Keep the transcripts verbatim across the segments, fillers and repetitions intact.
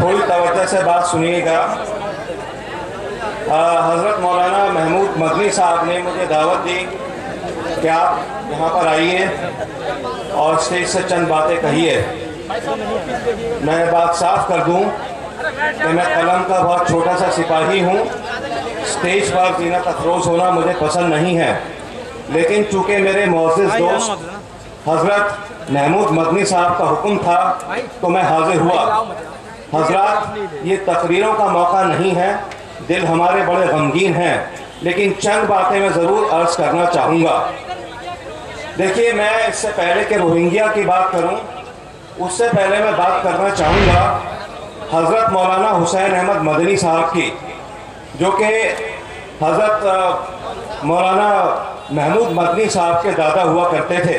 थोड़ी तवज्जो से बात सुनिएगा। हज़रत मौलाना महमूद मदनी साहब ने मुझे दावत दी कि आप यहाँ पर आइए और स्टेज से चंद बातें कहिए। मैं बात साफ कर दूँ कि मैं कलम का बहुत छोटा सा सिपाही हूँ। स्टेज पर जीनत अफरोज़ होना मुझे पसंद नहीं है, लेकिन चूँकि मेरे मोअज़्ज़िज़ दोस्त हज़रत महमूद मदनी साहब का हुक्म था तो मैं हाजिर हुआ। हज़रात, ये तकरीरों का मौका नहीं है, दिल हमारे बड़े गमगीन हैं, लेकिन चंद बातें मैं ज़रूर अर्ज़ करना चाहूँगा। देखिए, मैं इससे पहले कि रोहिंग्या की बात करूँ, उससे पहले मैं बात करना चाहूँगा हज़रत मौलाना हुसैन अहमद मदनी साहब की, जो कि हज़रत मौलाना महमूद मदनी साहब के दादा हुआ करते थे।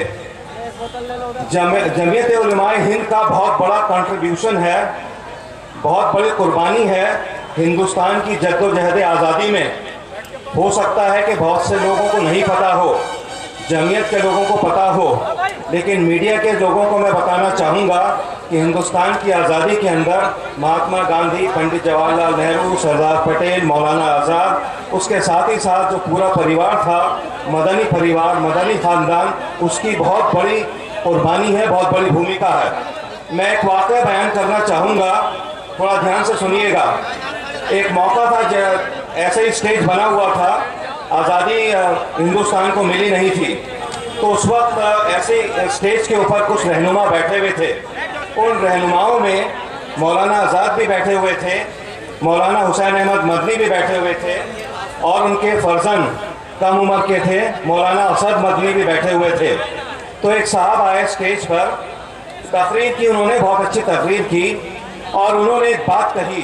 जमीयत उलमाए हिंद का बहुत बड़ा कंट्रीब्यूशन है, बहुत बड़ी कुर्बानी है हिंदुस्तान की जद्दोजहद आज़ादी में। हो सकता है कि बहुत से लोगों को नहीं पता हो, जमीयत के लोगों को पता हो, लेकिन मीडिया के लोगों को मैं बताना चाहूँगा कि हिंदुस्तान की आज़ादी के अंदर महात्मा गांधी, पंडित जवाहरलाल नेहरू, सरदार पटेल, मौलाना आज़ाद, उसके साथ ही साथ जो पूरा परिवार था, मदनी परिवार, मदनी ख़ानदान, उसकी बहुत बड़ी कुर्बानी है, बहुत बड़ी भूमिका है। मैं एक वाक़या बयान करना चाहूँगा, थोड़ा ध्यान से सुनिएगा। एक मौका था, ऐसे ही स्टेज बना हुआ था, आज़ादी हिंदुस्तान को मिली नहीं थी, तो उस वक्त ऐसे स्टेज के ऊपर कुछ रहनुमा बैठे हुए थे। उन रहनुमाओं में मौलाना आज़ाद भी बैठे हुए थे, मौलाना हुसैन अहमद मदनी भी बैठे हुए थे, और उनके फर्जंद कम उम्र के थे, मौलाना असद मदनी भी बैठे हुए थे। तो एक साहब आए स्टेज पर, तकरीर की, उन्होंने बहुत अच्छी तकरीर की और उन्होंने एक बात कही।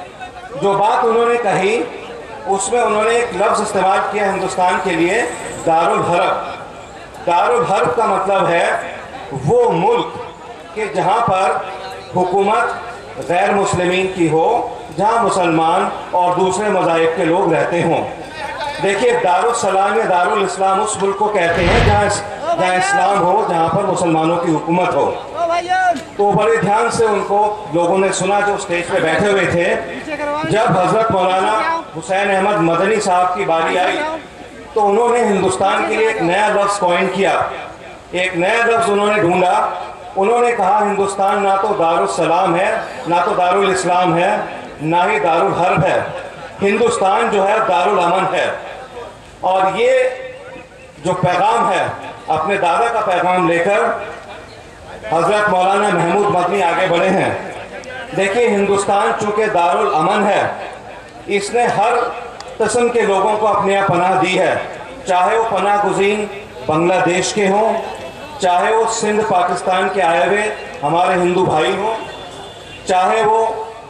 जो बात उन्होंने कही उसमें उन्होंने एक लफ्ज़ इस्तेमाल किया हिंदुस्तान के लिए, दारुल हर्ब। दारुल हर्ब का मतलब है वो मुल्क कि जहाँ पर हुकूमत गैर मुस्लिमीन की हो, जहाँ मुसलमान और दूसरे मज़ाहिब के लोग रहते हों। देखिए, दारुल सलाम या दारुल इस्लाम उस मुल्क को कहते हैं जहाँ जहाँ इस्लाम हो, जहाँ पर मुसलमानों की हुकूमत हो। तो बड़े ध्यान से उनको लोगों ने सुना जो स्टेज पे बैठे हुए थे। जब हज़रत मौलाना हुसैन अहमद मदनी साहब की बारी आई तो उन्होंने हिंदुस्तान के लिए एक नया लफ्ज़ कॉइन किया, एक नया लफ्ज़ उन्होंने ढूंढा। उन्होंने कहा, हिंदुस्तान ना तो दारुल सलाम है, ना तो दारुल इस्लाम है, ना ही दारुल हर्ब है। हिंदुस्तान जो है दारुल अमन है। और ये जो पैगाम है, अपने दादा का पैगाम लेकर हज़रत मौलाना महमूद मदनी आगे बढ़े हैं। देखिए, हिंदुस्तान चूँकि दारुल अमन है, इसने हर किस्म के लोगों को अपने यहाँ पनाह दी है, चाहे वो पनाह गुज़ीन बांग्लादेश के हों, चाहे वो सिंध पाकिस्तान के आए हुए हमारे हिंदू भाई हों, चाहे वो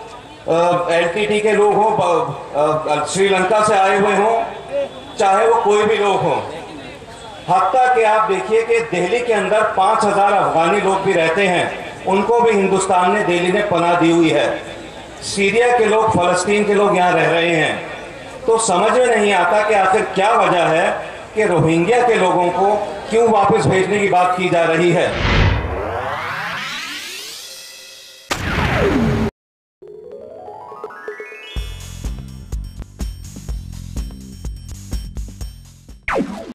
एल टी टी के लोग हों, श्रीलंका से आए हुए हों, चाहे वो कोई भी लोग हों। हत्ता कि आप देखिए कि दिल्ली के अंदर पाँच हज़ार अफगानी लोग भी रहते हैं, उनको भी हिंदुस्तान ने, दिल्ली ने पनाह दी हुई है। सीरिया के लोग, फ़लस्तीन के लोग यहाँ रह रहे हैं। तो समझ में नहीं आता कि आखिर क्या वजह है कि रोहिंग्या के लोगों को क्यों वापस भेजने की बात की जा रही है।